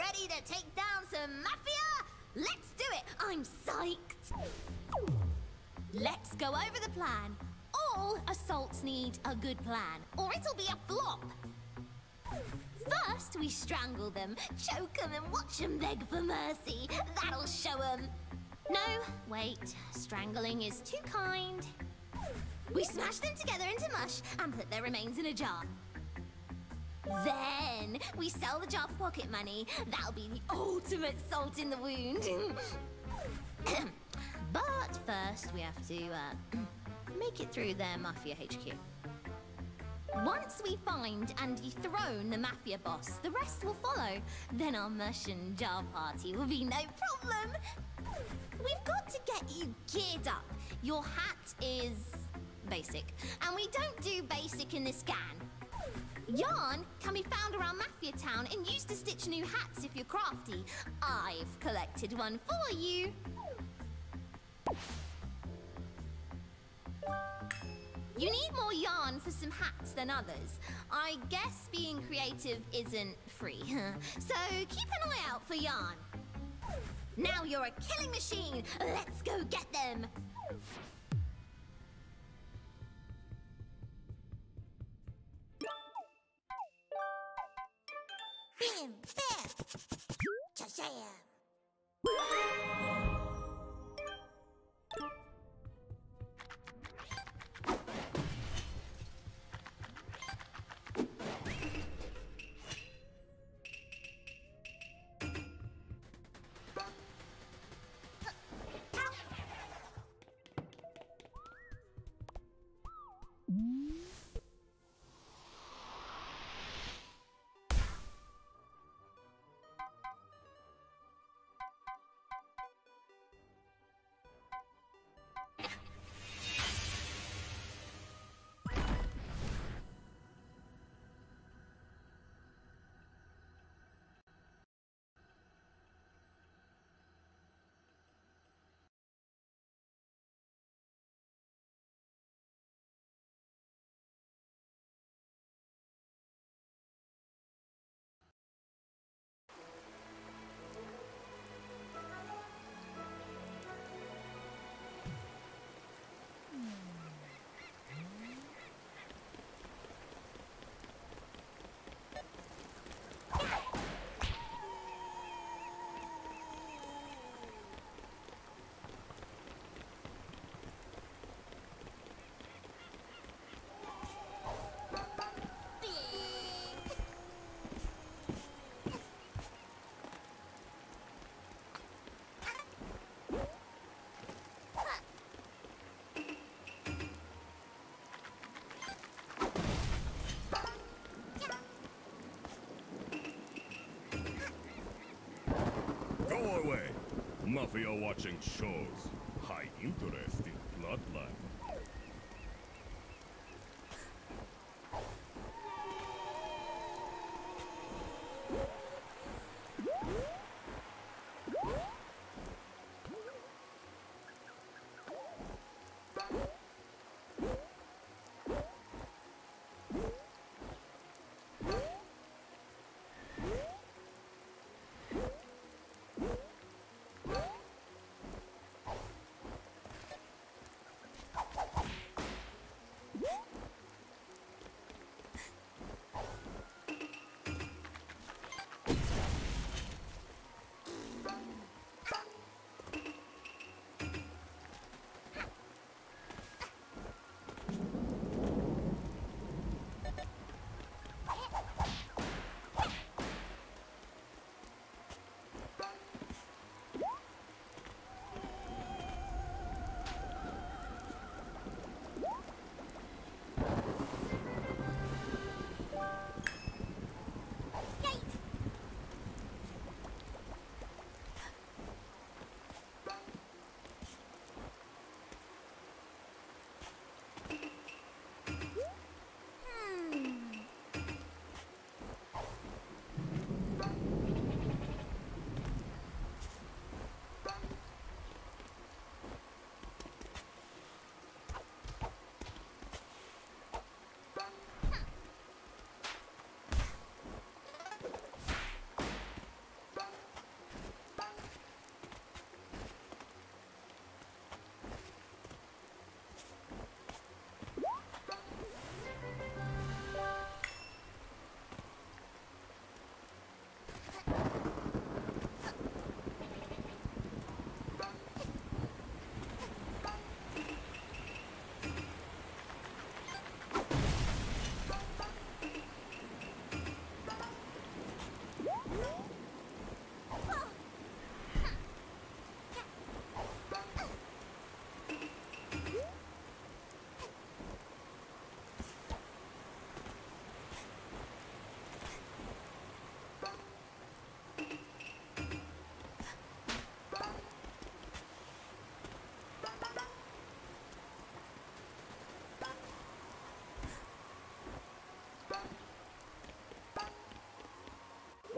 ready to take down some mafia? Let's do it! I'm psyched! Let's go over the plan. All assaults need a good plan, or it'll be a flop. First, we strangle them, choke them, and watch them beg for mercy. That'll show them. No, wait. Strangling is too kind. We smash them together into mush and put their remains in a jar. Then we sell the jar for pocket money. That'll be the ultimate salt in the wound. But first, we have to make it through their Mafia HQ. Once we find and dethrone the Mafia boss, the rest will follow. Then our mush and jar party will be no problem. We've got to get you geared up. Your hat is basic, and we don't do basic in this gang. Yarn can be found around Mafia Town and used to stitch new hats if you're crafty. I've collected one for you. You need more yarn for some hats than others. I guess being creative isn't free. So keep an eye out for yarn. Now you're a killing machine. Let's go get them. Bim, bam, cha-cham. Go away! Mafia watching shows. High interest in bloodline.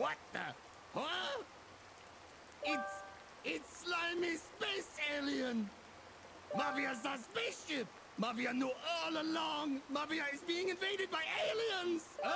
What the? Huh? It's slimy space alien! Mafia's a spaceship! Mafia knew all along! Mafia is being invaded by aliens! Ah!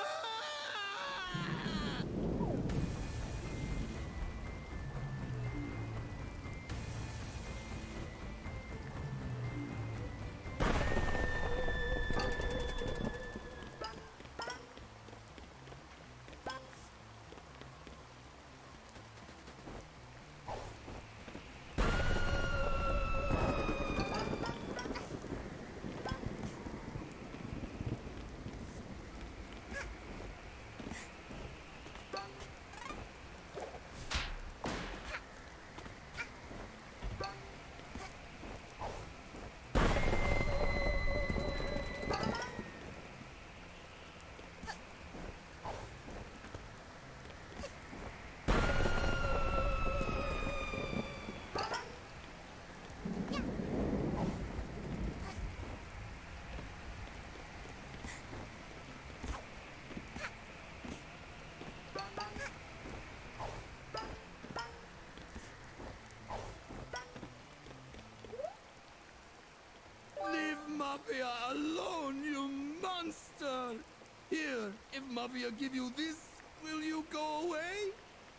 Mafia alone, you monster! Here, if Mafia give you this, will you go away?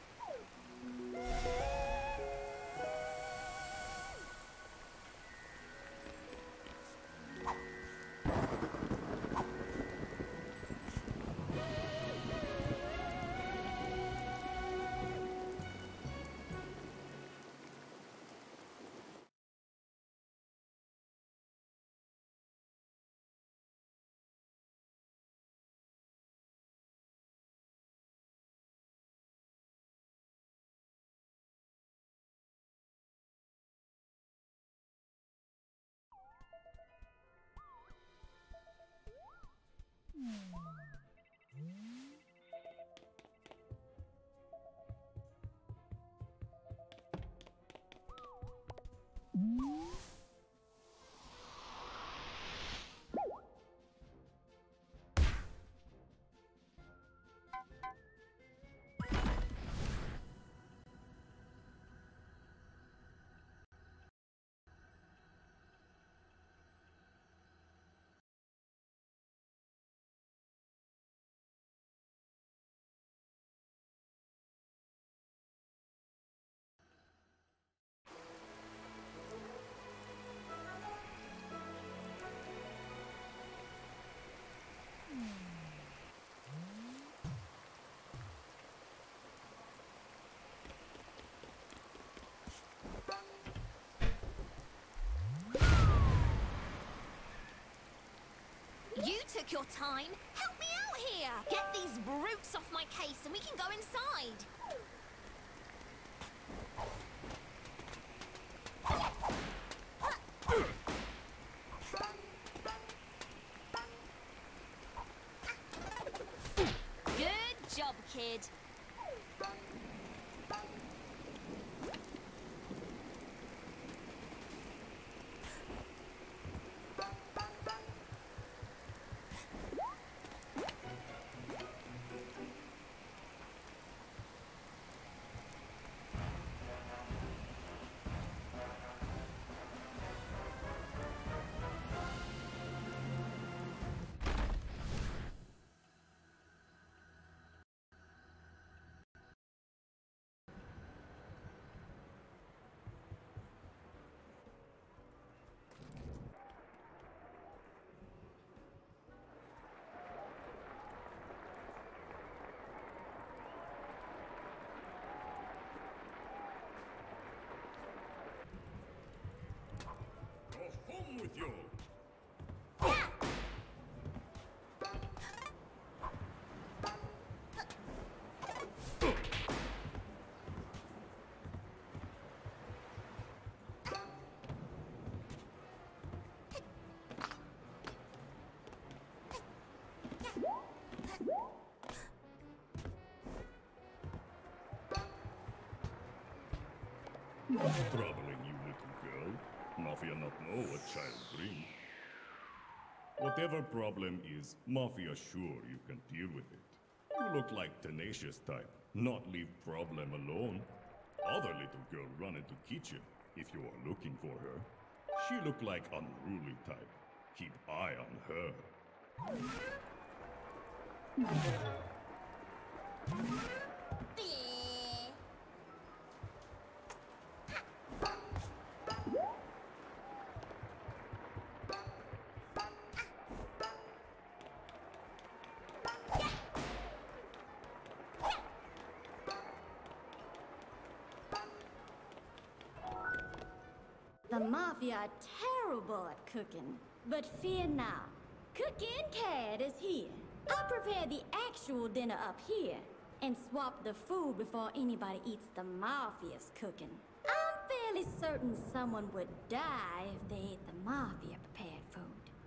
You took your time. Help me out here. Get these brutes off my case and we can go inside. Good job, kid. Go home with you! What's troubling you, little girl? Mafia not know what child drink. Whatever problem is, Mafia sure you can deal with it. You look like tenacious type, not leave problem alone. Other little girl run into kitchen if you are looking for her. She look like unruly type. Keep eye on her. The Mafia are terrible at cooking. But fear not. Cooking Cat is here. I'll prepare the actual dinner up here and swap the food before anybody eats the Mafia's cooking. I'm fairly certain someone would die if they ate the Mafia prepared food.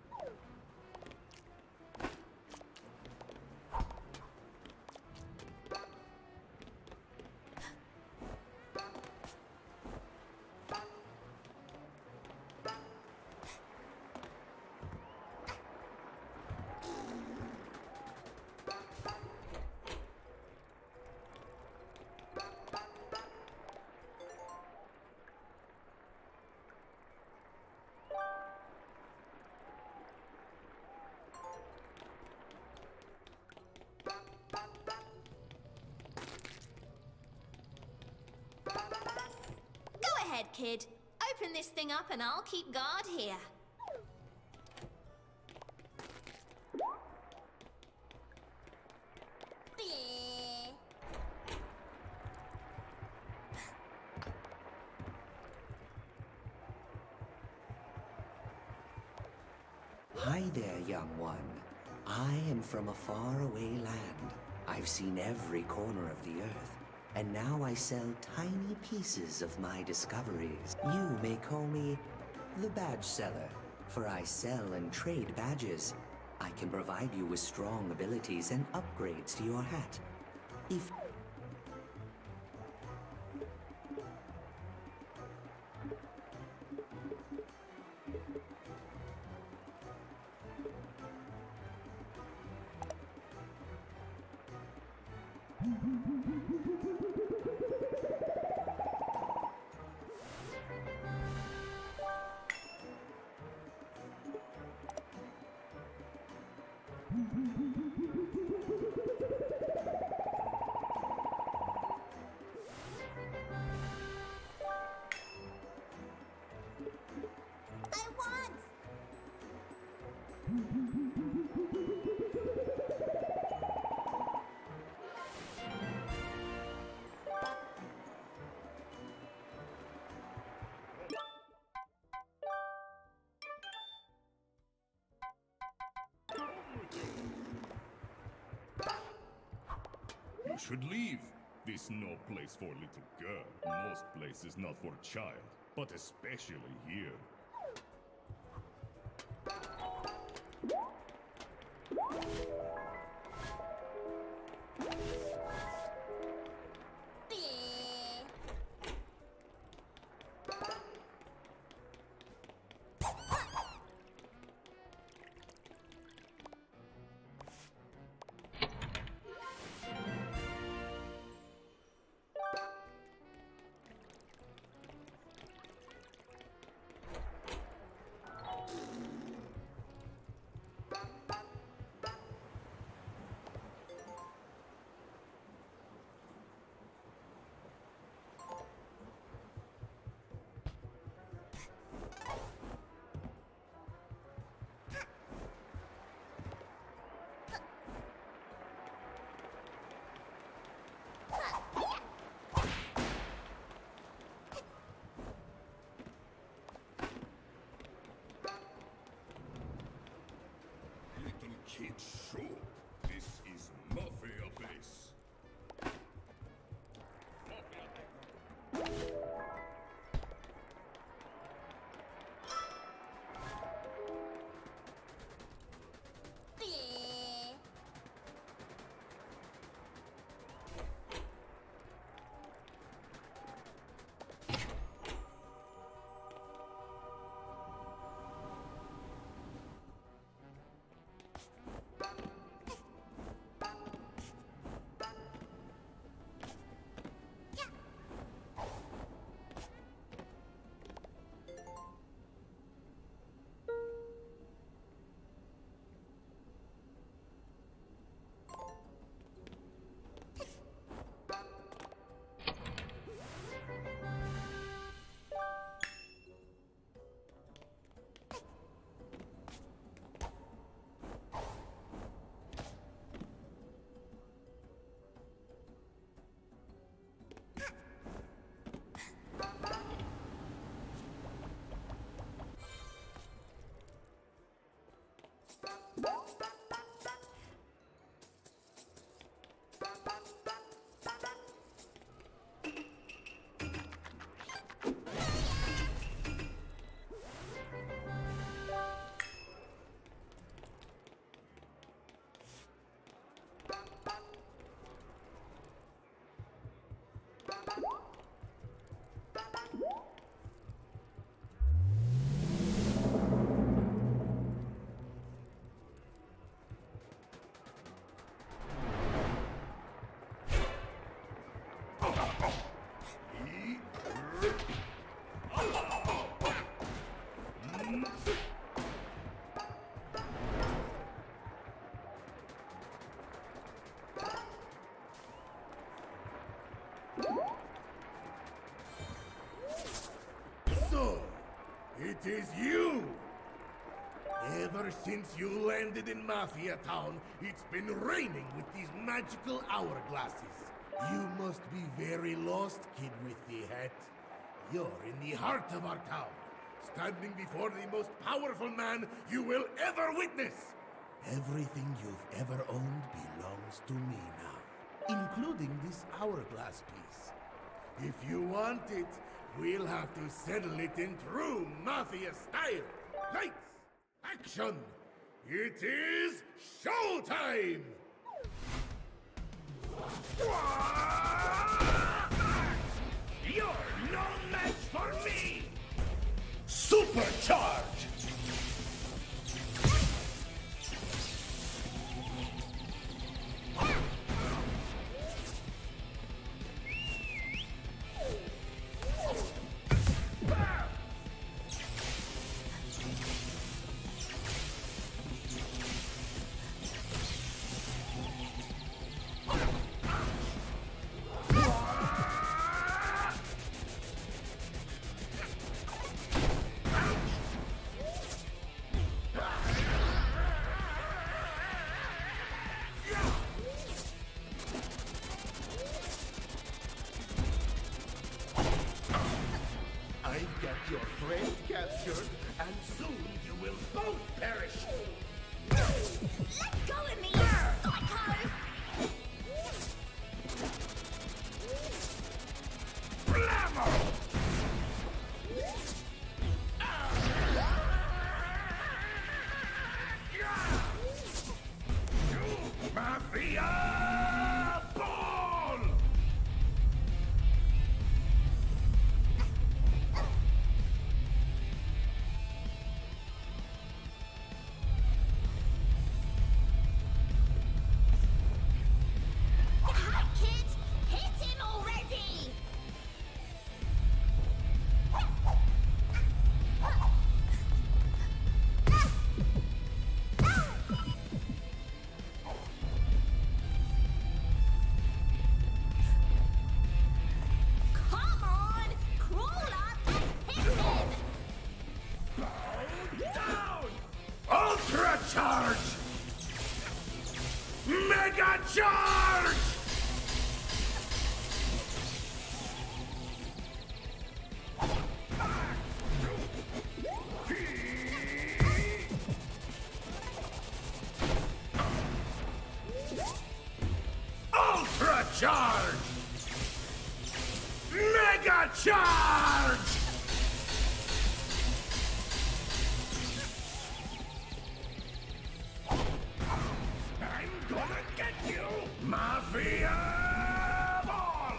Go ahead, kid. Open this thing up and I'll keep guard here. Hi there, young one. I am from a faraway land. I've seen every corner of the earth, and now I sell tiny pieces of my discoveries. You may call me the badge seller, for I sell and trade badges. I can provide you with strong abilities and upgrades to your hat. If I want! You should leave. This no place for little girl. Most places not for child, but especially here. Little kid show. This is Mafia base. It is you! Ever since you landed in Mafia Town, it's been raining with these magical hourglasses. You must be very lost, kid with the hat. You're in the heart of our town, standing before the most powerful man you will ever witness. Everything you've ever owned belongs to me now, including this hourglass piece. If you want it, we'll have to settle it in true Mafia style. Lights! Action! It is showtime! You're no match for me! Supercharge! Your friend captured, and soon you will both perish! Let go of me, you psycho! Blammo! Mafia Ball! Charge! Mega charge! Ultra charge! Mega charge! Mafia Ball!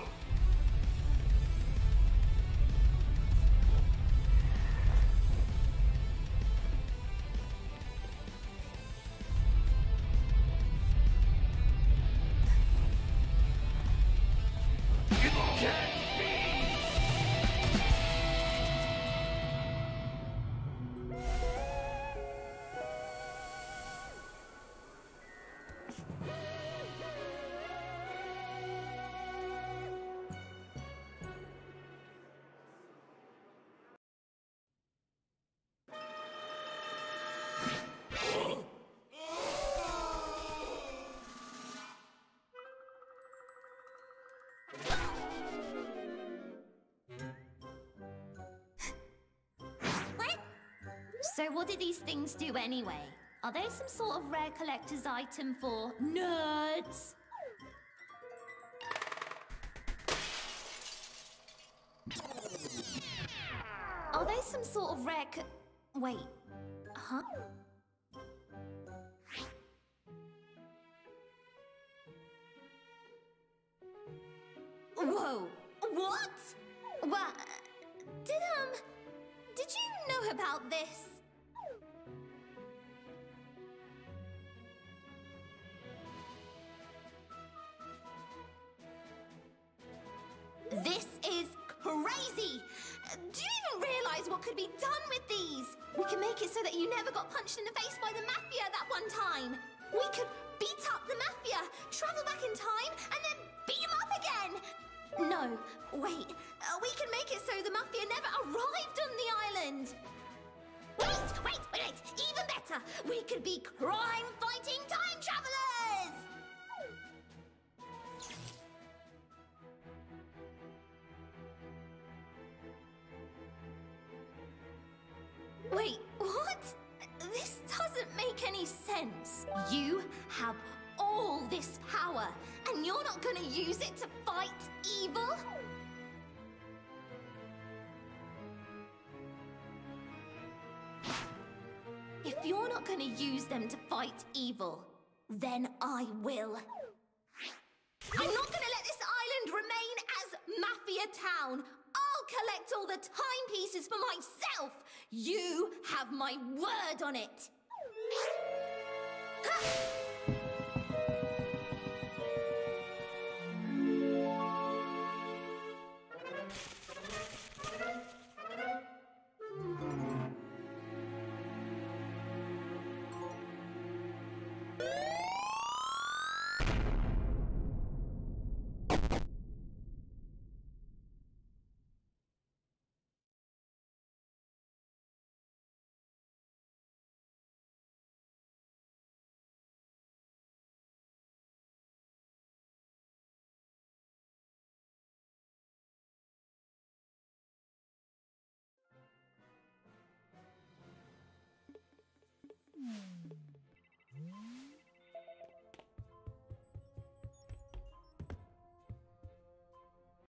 It can't be! So what do these things do anyway? Are they some sort of rare collector's item for nerds? Are they some sort of rare wait, huh? Whoa, what? What? Did you know about this? This is crazy! Do you even realize what could be done with these? We can make it so that you never got punched in the face by the Mafia that one time. We could beat up the Mafia, travel back in time, and then beat them up again. No, wait. We can make it so the Mafia never arrived on the island. Wait! Even better! We could be crime-fighting time travelers! Wait, what? This doesn't make any sense. You have all this power, and you're not gonna use it to fight evil? If you're not gonna use them to fight evil, then I will. I'm not gonna let this island remain as Mafia Town. I'll collect all the timepieces for myself. You have my word on it. Ha!